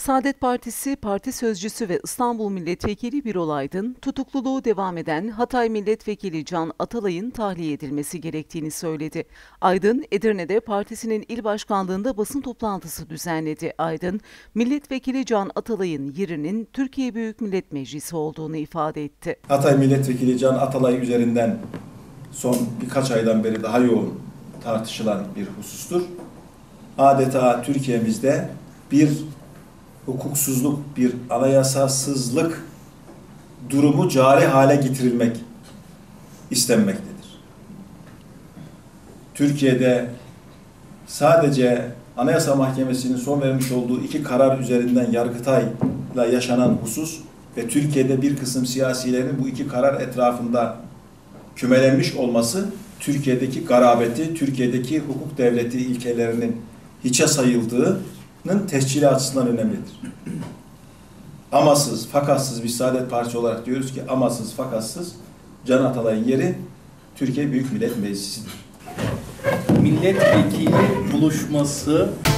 Saadet Partisi Parti Sözcüsü ve İstanbul Milletvekili Birol Aydın, tutukluluğu devam eden Hatay Milletvekili Can Atalay'ın tahliye edilmesi gerektiğini söyledi. Aydın, Edirne'de partisinin il başkanlığında basın toplantısı düzenledi. Aydın, Milletvekili Can Atalay'ın yerinin Türkiye Büyük Millet Meclisi olduğunu ifade etti. Hatay Milletvekili Can Atalay üzerinden son birkaç aydan beri daha yoğun tartışılan bir husustur. Adeta Türkiye'mizde bir hukuksuzluk, bir anayasasızlık durumu cari hale getirilmek istenmektedir. Türkiye'de sadece Anayasa Mahkemesi'nin son vermiş olduğu 2 karar üzerinden Yargıtay'la yaşanan husus ve Türkiye'de bir kısım siyasilerin bu 2 karar etrafında kümelenmiş olması Türkiye'deki garabeti, Türkiye'deki hukuk devleti ilkelerinin hiçe sayıldığının tescili açısından önemlidir. Amasız, fakatsız bir Saadet Partisi olarak diyoruz ki amasız, fakatsız Can Atalay'ın yeri Türkiye Büyük Millet Meclisi'dir. Milletvekili buluşması